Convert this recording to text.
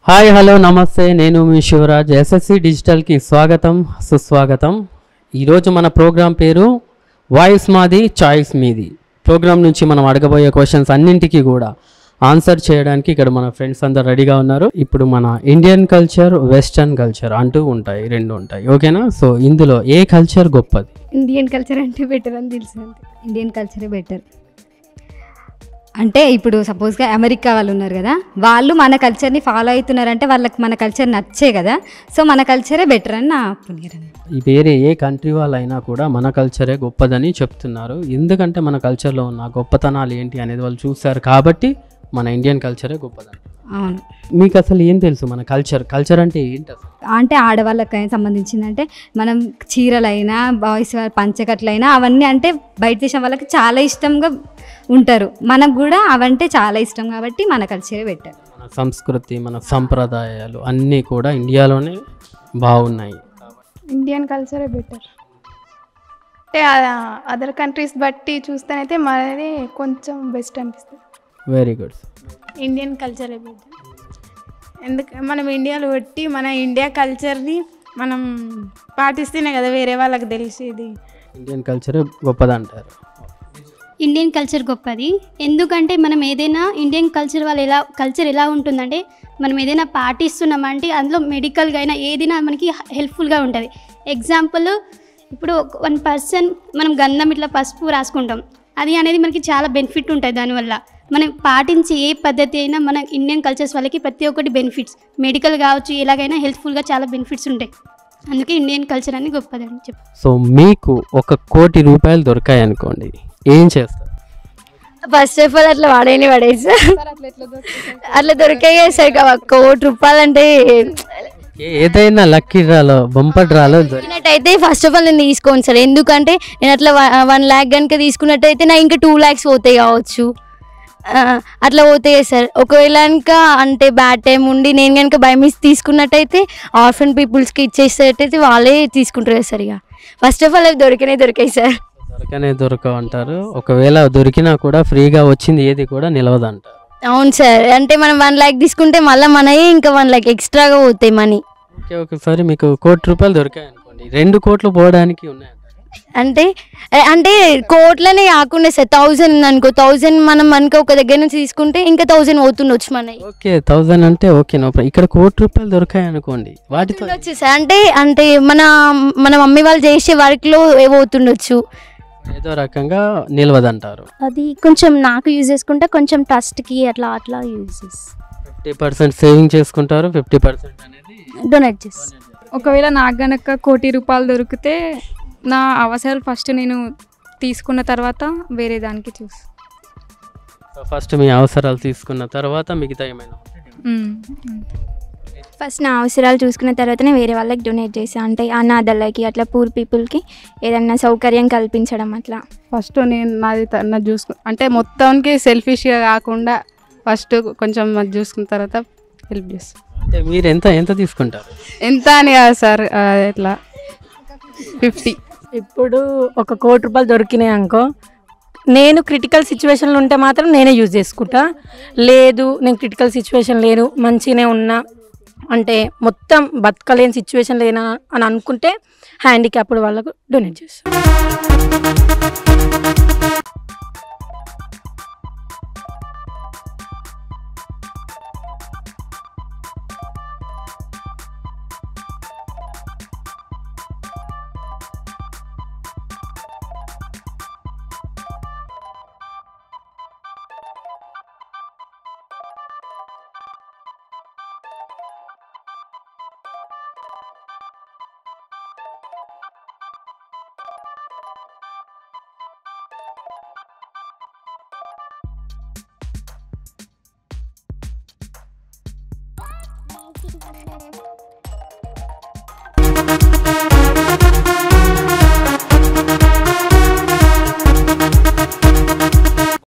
Hi hello నమస్తే, నేను మీ Shivraj. SSC డిజిటల్కి స్వాగతం సుస్వాగతం. ఈరోజు మన ప్రోగ్రాం పేరు వాయిస్ మాది చాయిస్ మీది. ప్రోగ్రాం నుంచి మనం అడగబోయే క్వశ్చన్స్ అన్నింటికి కూడా ఆన్సర్ చేయడానికి ఇక్కడ మన ఫ్రెండ్స్ అందరు రెడీగా ఉన్నారు. ఇప్పుడు మన ఇండియన్ కల్చర్, వెస్టర్న్ కల్చర్ అంటూ ఉంటాయి, రెండు ఉంటాయి, ఓకేనా? సో ఇందులో ఏ కల్చర్ గొప్పది? ఇండియన్ కల్చర్ అంటే బెటర్ అని తెలుసు. ఇండియన్ కల్చరే బెటర్. అంటే ఇప్పుడు సపోజ్గా అమెరికా వాళ్ళు ఉన్నారు కదా, వాళ్ళు మన కల్చర్ని ఫాలో అవుతున్నారంటే వాళ్ళకి మన కల్చర్ నచ్చే కదా, సో మన కల్చరే బెటర్ అని నా ఒపీనియన్. ఈ వేరే ఏ కంట్రీ వాళ్ళైనా కూడా మన కల్చరే గొప్పదని చెప్తున్నారు. ఎందుకంటే మన కల్చర్లో ఉన్న గొప్పతనాలు ఏంటి అనేది వాళ్ళు చూస్తారు కాబట్టి మన ఇండియన్ కల్చరే గొప్పదని. అవును. మీకు అసలు ఏం తెలుసు మన కల్చర్ అంటే ఏంటి అసలు? అంటే ఆడవాళ్ళకి సంబంధించిందంటే మనం చీరలైనా బాయ్స్ పంచకట్లైనా అవన్నీ అంటే బయట దేశం వాళ్ళకి చాలా ఇష్టంగా ఉంటారు. మనకు కూడా అవంటే చాలా ఇష్టం కాబట్టి మన కల్చరే బెటర్. మన సంస్కృతి, మన సంప్రదాయాలు అన్నీ కూడా ఇండియాలోనే బాగున్నాయి. ఇండియన్ కల్చరే బెటర్. అంటే అదర్ కంట్రీస్ బట్టి చూస్తేనైతే మనది కొంచెం బెస్ట్ అనిపిస్తుంది. Very good. ఇండియన్ కల్చరే బెటర్. ఎందుకంటే మనం ఇండియాలో పెట్టి మన ఇండియా కల్చర్ని మనం పాటిస్తేనే కదా వేరే వాళ్ళకి తెలిసేది. ఇండియన్ కల్చరే గొప్పదంటారు. ఇండియన్ కల్చర్ గొప్పది. ఎందుకంటే మనం ఏదైనా ఇండియన్ కల్చర్ ఎలా ఉంటుందంటే మనం ఏదైనా పాటిస్తున్నామంటే అందులో మెడికల్గా అయినా ఏదైనా మనకి హెల్ప్ఫుల్గా ఉంటుంది. ఎగ్జాంపుల్, ఇప్పుడు 1% మనం గంధం ఇట్లా పసుపు రాసుకుంటాం, అది అనేది మనకి చాలా బెనిఫిట్ ఉంటుంది. దానివల్ల మనం పాటించే ఏ పద్ధతి అయినా మన ఇండియన్ కల్చర్స్ వాళ్ళకి ప్రతి ఒక్కటి బెనిఫిట్స్, మెడికల్ కావచ్చు, ఎలాగైనా హెల్ప్ఫుల్గా చాలా బెనిఫిట్స్ ఉంటాయి. అందుకే ఇండియన్ కల్చర్ అని గొప్పది అని చెప్పి. సో మీకు ₹1 కోటి దొరికాయి అనుకోండి, ఏం చేస్తారు? ఫస్ట్ ఆఫ్ ఆల్ అట్లా పడేసి అట్లా దొరికాయి సార్. ₹1 అంటే ఏదైనా లక్కీ డ్రాలో, బంపర్ డ్రాలో దొరికినట్టయితే ఫస్ట్ ఆఫ్ ఆల్ నేను తీసుకోను సార్. ఎందుకంటే నేను అట్లా 1 lakh కనుక తీసుకున్నట్టయితే నా ఇంకా 2 lakhs పోతాయి కావచ్చు, అట్లా పోతాయి సార్. ఒకవేళ కనుక అంటే బ్యాడ్ టైం ఉండి నేను కనుక బై మిస్ తీసుకున్నట్టయితే ఆర్ఫన్ పీపుల్స్కి ఇచ్చేసేటైతే వాళ్ళే తీసుకుంటారు సార్. ఇక ఫస్ట్ ఆఫ్ ఆల్ అవి దొరికాయి సార్. దొరకవు అంటారు. ఒకవేళ దొరికినా కూడా ఫ్రీగా వచ్చింది ఏది కూడా నిలవదంటారు. అవును సార్. అంటే మనం 1 lakh తీసుకుంటే మళ్ళీ మనవి ఇంకా 1 lakh ఎక్స్ట్రాగా పోతాయి మనీ. ఓకే, ఒకసారి మీకు ₹1 కోటి దొరికాయి అనుకోండి, 2 కోట్లు పోవడానికి ఉన్నాయి అంటే కోట్లనే కాకుండా సార్ 1000 అనుకో, 1000 మనం మనకు ఒక దగ్గర నుంచి తీసుకుంటే ఇంకా 1000 పోతుండొచ్చు మనకి. ఓకే, 1000 అంటే ఓకే. ఇక్కడ ₹1 దొరికాయి అనుకోండి, వాటితో వచ్చి సార్ అంటే మన మమ్మీ వాళ్ళు చేసే వర్క్లో పోతుండొచ్చు, ఏదో రకంగా నిలవదంటారు. అది కొంచెం నాకు యూజ్ చేసుకుంటే కొంచెం ట్రస్ట్కి అట్లా యూజ్ 50% సేవింగ్ చేసుకుంటారు, 50% అనేది డొనేట్ చేస్తాను. ఒకవేళ నాకు గనక ₹1 దొరికితే నా అవసరాలు ఫస్ట్ నేను తీసుకున్న తర్వాత వేరే దానికి ఫస్ట్ మీ అవసరాలు తీసుకున్న తర్వాత మిగతా ఏమైనా ఫస్ట్ నా అవసరాలు చూసుకున్న తర్వాతనే వేరే వాళ్ళకి డొనేట్ చేసాను. అంటే అనాథలకి అట్లా పూర్ పీపుల్కి ఏదన్నా సౌకర్యం కల్పించడం అట్లా. ఫస్ట్ నేను నాది అంటే మొత్తానికి సెల్ఫిష్గా కాకుండా ఫస్ట్ కొంచెం అది చూసుకున్న తర్వాత హెల్ప్ చేస్తాను. అంటే మీరు ఎంత తీసుకుంటారు? ఎంత అని కాదు సార్, ఎట్లా 50. ఇప్పుడు ₹1 కోటి దొరికినాయి అనుకో, నేను క్రిటికల్ సిచ్యువేషన్లో ఉంటే మాత్రం నేనే యూజ్ చేసుకుంటా. లేదు నేను క్రిటికల్ సిచ్యువేషన్ లేను, మంచిగానే ఉన్నా, అంటే మొత్తం బతకలేని సిచ్యువేషన్ లేనా అని అనుకుంటే హ్యాండిక్యాప్డ్ వాళ్ళకు డొనేట్ చేస్తాను.